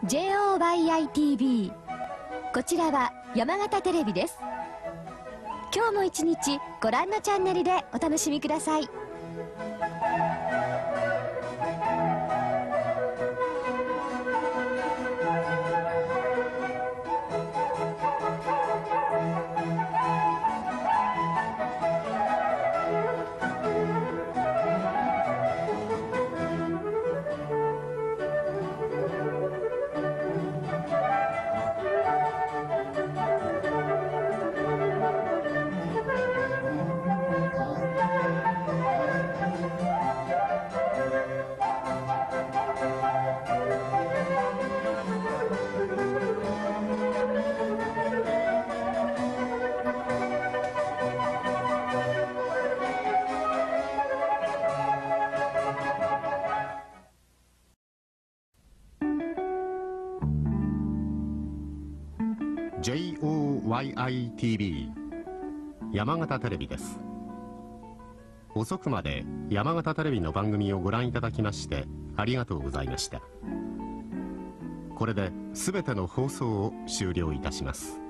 JOYI-TV。 こちらは山形テレビです。今日も一日ご覧のチャンネルでお楽しみください。 JOYI-TV 山形テレビです。遅くまで山形テレビの番組をご覧いただきましてありがとうございました。これで全ての放送を終了いたします。